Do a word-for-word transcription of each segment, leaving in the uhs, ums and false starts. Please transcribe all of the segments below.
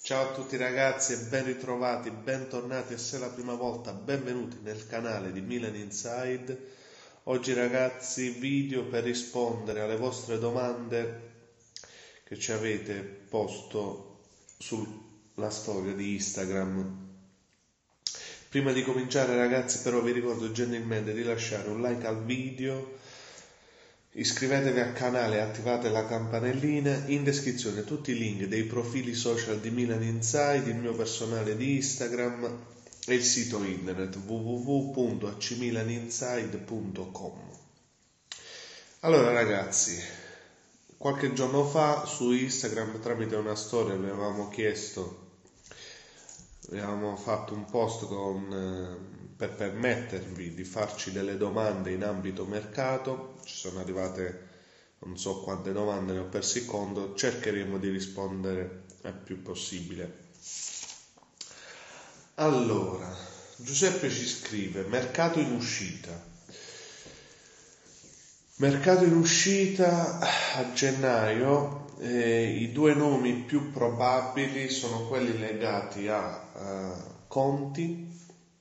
Ciao a tutti ragazzi e ben ritrovati, bentornati e se è la prima volta benvenuti nel canale di Milan Inside. Oggi ragazzi video per rispondere alle vostre domande che ci avete posto sulla storia di Instagram. Prima di cominciare ragazzi però vi ricordo gentilmente di lasciare un like al video, iscrivetevi al canale e attivate la campanellina. In descrizione tutti i link dei profili social di Milan Inside, il mio personale di Instagram e il sito internet w w w punto a c milan inside punto com. Allora ragazzi, qualche giorno fa su Instagram tramite una storia vi avevamo chiesto, abbiamo fatto un post con per permettervi di farci delle domande in ambito mercato. Ci sono arrivate non so quante domande, ne ho perso il conto, cercheremo di rispondere il più possibile. Allora, Giuseppe ci scrive: mercato in uscita. Mercato in uscita a gennaio, eh, i due nomi più probabili sono quelli legati a uh, Conti,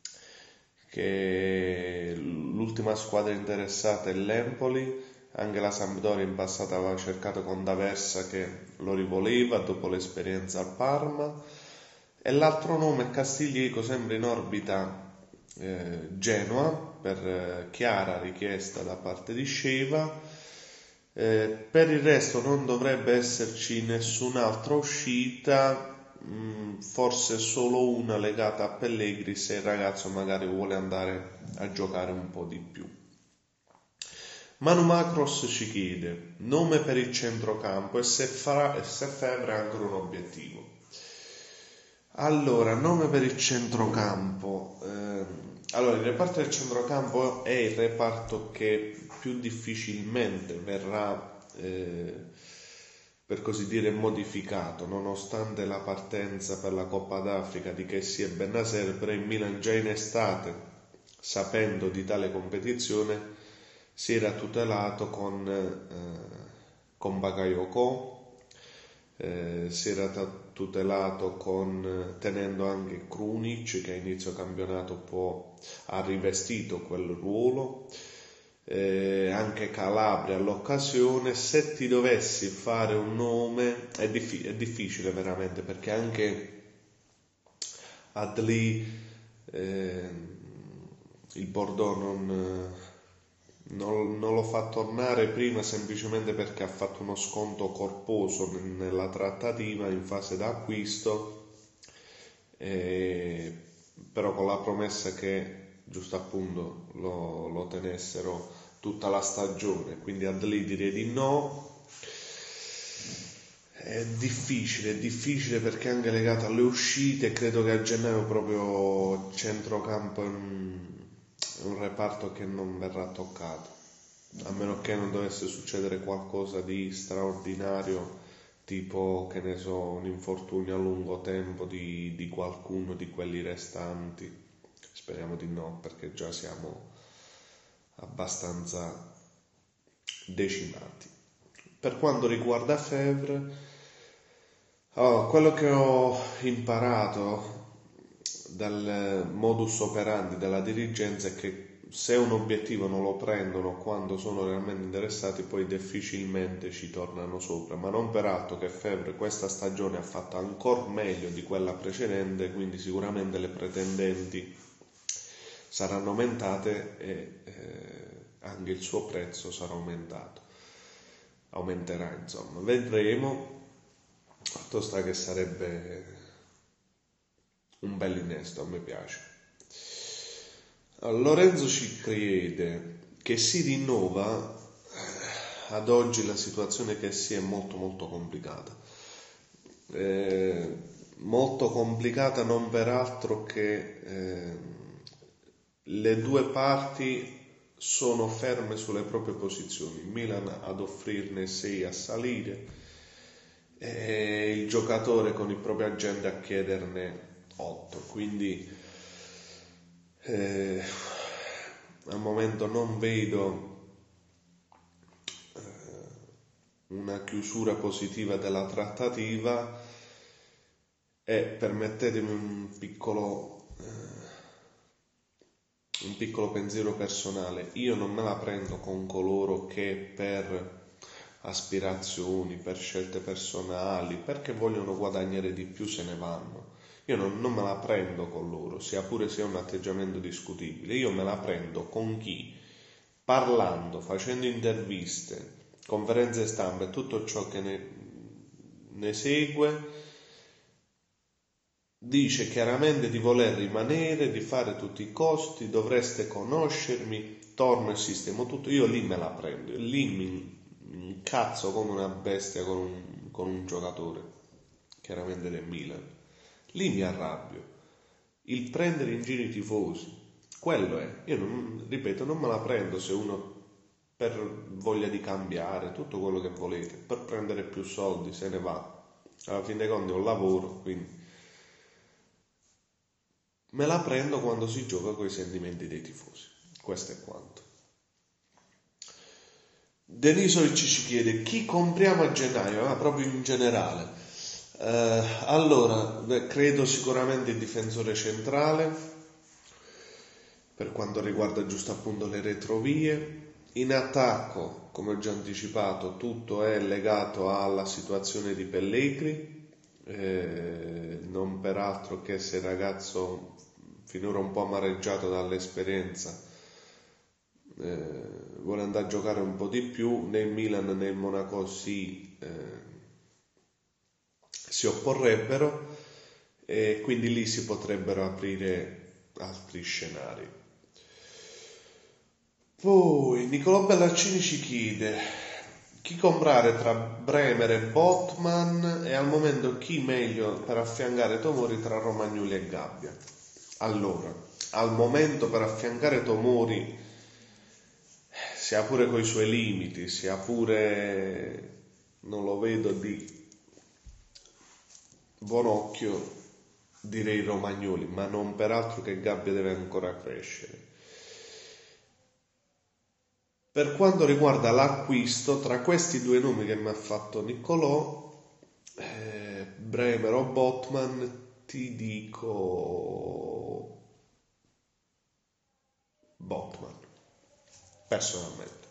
che l'ultima squadra interessata è l'Empoli. Anche la Sampdoria in passato aveva cercato con D'Aversa che lo rivoleva dopo l'esperienza al Parma, e l'altro nome è Castiglieco, sempre in orbita eh, Genoa per eh, chiara richiesta da parte di Sheva. Eh, per il resto non dovrebbe esserci nessun'altra uscita, forse solo una legata a Pellegrini, se il ragazzo magari vuole andare a giocare un po' di più. Manu Macros ci chiede nome per il centrocampo e se, farà, e se Febbre ha ancora un obiettivo. Allora, nome per il centrocampo. Eh, allora, il reparto del centrocampo è il reparto che più difficilmente verrà eh, per così dire modificato, nonostante la partenza per la Coppa d'Africa di Kessie e Bennacer. Però il Milan già in estate, sapendo di tale competizione, si era tutelato con, eh, con Bakayoko, eh, si era tutelato con, tenendo anche Krunic, che a inizio campionato può, ha rivestito quel ruolo. Eh, anche Calabria all'occasione. Se ti dovessi fare un nome è, diffi- è difficile veramente, perché anche Adli eh, il Bordeaux non, non, non lo fa tornare prima semplicemente perché ha fatto uno sconto corposo nella trattativa in fase d'acquisto, eh, però con la promessa che giusto appunto lo, lo tenessero tutta la stagione, quindi a lì direi di no. È difficile, è difficile perché è anche legato alle uscite. Credo che a gennaio proprio centrocampo è un, è un reparto che non verrà toccato, a meno che non dovesse succedere qualcosa di straordinario, tipo, che ne so, un infortunio a lungo tempo di, di qualcuno di quelli restanti. Speriamo di no, perché già siamo abbastanza decimati. Per quanto riguarda Febbre, oh, quello che ho imparato dal modus operandi della dirigenza è che se un obiettivo non lo prendono quando sono realmente interessati, poi difficilmente ci tornano sopra. Ma non per altro che Febbre questa stagione ha fatto ancora meglio di quella precedente, quindi sicuramente le pretendenti saranno aumentate e eh, anche il suo prezzo sarà aumentato, aumenterà insomma, vedremo. Fatto sta che sarebbe un bel innesto, a me piace. Allora, Lorenzo ci crede che si rinnova. Ad oggi la situazione che si è molto molto complicata, eh, molto complicata non per altro che eh, le due parti sono ferme sulle proprie posizioni, il Milan ad offrirne sei a salire e il giocatore con il proprio agente a chiederne otto, quindi eh, al momento non vedo eh, una chiusura positiva della trattativa. E permettetemi un piccolo, eh, un piccolo pensiero personale. Io non me la prendo con coloro che per aspirazioni, per scelte personali, perché vogliono guadagnare di più se ne vanno. Io non, non me la prendo con loro, sia pure sia un atteggiamento discutibile. Io me la prendo con chi, parlando, facendo interviste, conferenze stampa e tutto ciò che ne, ne segue, dice chiaramente di voler rimanere, di fare tutti i costi, dovreste conoscermi, torno e sistemo tutto. Io lì me la prendo, lì mi incazzo come una bestia con un, con un giocatore, chiaramente del Milan. Lì mi arrabbio. Il prendere in giro i tifosi, quello è. Io non, ripeto, non me la prendo se uno per voglia di cambiare, tutto quello che volete, per prendere più soldi se ne va. Alla fine dei conti è un lavoro, quindi me la prendo quando si gioca con i sentimenti dei tifosi. Questo è quanto. Denisovic ci chiede chi compriamo a gennaio, ah, proprio in generale. Eh, allora, beh, credo sicuramente il difensore centrale, per quanto riguarda giusto appunto le retrovie. In attacco, come ho già anticipato, tutto è legato alla situazione di Pellegrini, eh, non per altro che se il ragazzo finora un po' amareggiato dall'esperienza eh, vuole andare a giocare un po' di più, né il Milan né il Monaco si, eh, si opporrebbero e quindi lì si potrebbero aprire altri scenari. Poi Nicolò Bellaccini ci chiede chi comprare tra Bremer e Botman e al momento chi meglio per affiancare Tomori tra Romagnoli e Gabbia. Allora, al momento per affiancare Tomori, sia pure coi suoi limiti, sia pure non lo vedo di buon occhio, direi Romagnoli, ma non per altro che Gabbia deve ancora crescere. Per quanto riguarda l'acquisto, tra questi due nomi che mi ha fatto Niccolò, eh, Bremer o Botman, ti dico Botman, personalmente.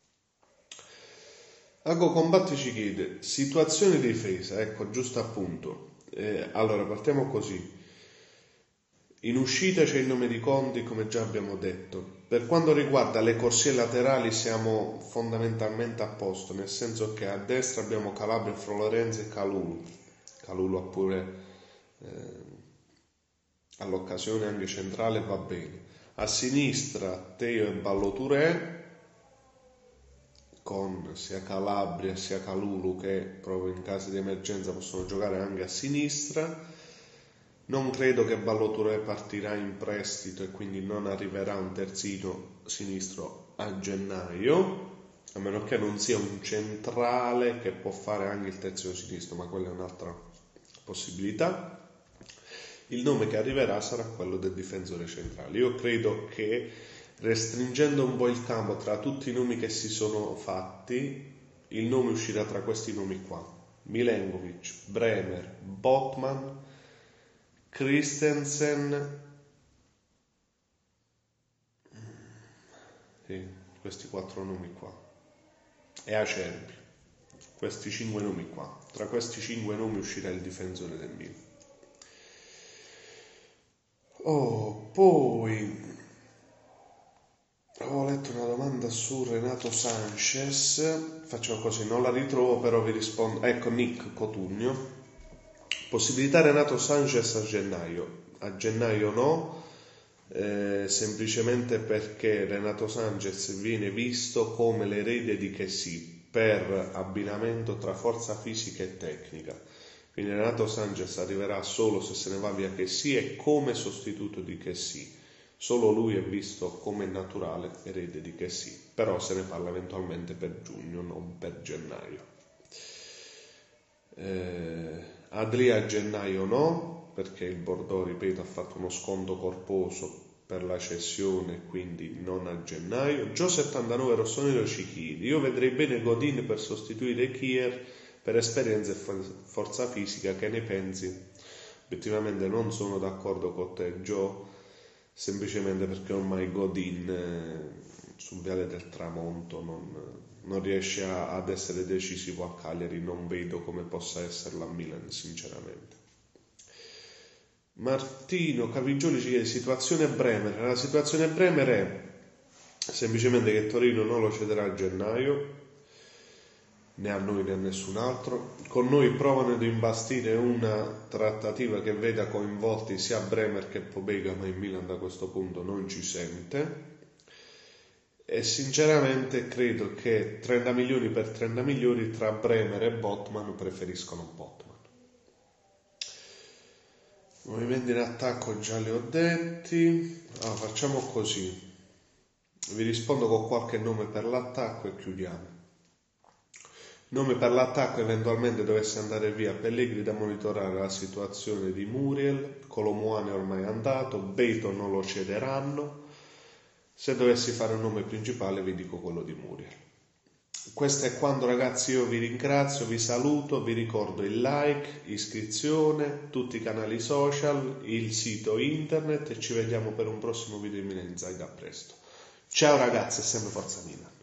Ago Combatti ci chiede, situazione di difesa, ecco, giusto appunto. Eh, allora, partiamo così. In uscita c'è il nome di Conti, come già abbiamo detto. Per quanto riguarda le corsie laterali siamo fondamentalmente a posto, nel senso che a destra abbiamo Calabria, Florenzi e Kalulu. Kalulu ha pure eh, all'occasione anche centrale, va bene. A sinistra Teo e Ballo-Touré, con sia Calabria sia Kalulu che proprio in caso di emergenza possono giocare anche a sinistra. Non credo che Ballo-Touré partirà in prestito e quindi non arriverà un terzino sinistro a gennaio, a meno che non sia un centrale che può fare anche il terzino sinistro, ma quella è un'altra possibilità. Il nome che arriverà sarà quello del difensore centrale. Io credo che restringendo un po' il campo tra tutti i nomi che si sono fatti, il nome uscirà tra questi nomi qua: Milenkovic, Bremer, Botman, Christensen, sì, questi quattro nomi qua, e Acerbi, questi cinque nomi qua. Tra questi cinque nomi uscirà il difensore del Milan. Oh, poi ho letto una domanda su Renato Sanchez, facciamo così, non la ritrovo però vi rispondo. Ecco, Nick Cotugno, possibilità Renato Sanchez a gennaio. A gennaio no, eh, semplicemente perché Renato Sanchez viene visto come l'erede di Kessie per abbinamento tra forza fisica e tecnica. Quindi Renato Sanchez arriverà solo se se ne va via Kessie e come sostituto di Kessie. Solo lui è visto come naturale erede di Kessie, però se ne parla eventualmente per giugno, non per gennaio. Eh, Adli a gennaio no, perché il Bordeaux, ripeto, ha fatto uno sconto corposo per la cessione, quindi non a gennaio. Gio settantanove Rossonero ci chiede, io vedrei bene Godin per sostituire Kier per esperienza e forza fisica, che ne pensi? Obiettivamente non sono d'accordo con te, Joe, semplicemente perché ormai Godin eh, sul Viale del Tramonto non, non riesce a, ad essere decisivo a Cagliari, non vedo come possa esserlo a Milan, sinceramente. Martino Cavigioli ci chiede situazione Bremer. La situazione Bremer è semplicemente che Torino non lo cederà a gennaio, né a noi né a nessun altro. Con noi provano ad imbastire una trattativa che veda coinvolti sia Bremer che Pobega, ma in Milan da questo punto non ci sente. E sinceramente credo che trenta milioni per trenta milioni tra Bremer e Botman preferiscono Botman. Movimenti in attacco già li ho detti. Allora, facciamo così. Vi rispondo con qualche nome per l'attacco e chiudiamo. Nome per l'attacco: eventualmente dovesse andare via Pellegrini, da monitorare la situazione di Muriel. Colomuani è ormai andato, Beto non lo cederanno. Se dovessi fare un nome principale vi dico quello di Muriel. Questo è quanto, ragazzi. Io vi ringrazio, vi saluto, vi ricordo il like, iscrizione, tutti i canali social, il sito internet, e ci vediamo per un prossimo video di Milan Inside. A presto. Ciao ragazzi e sempre Forza Milan.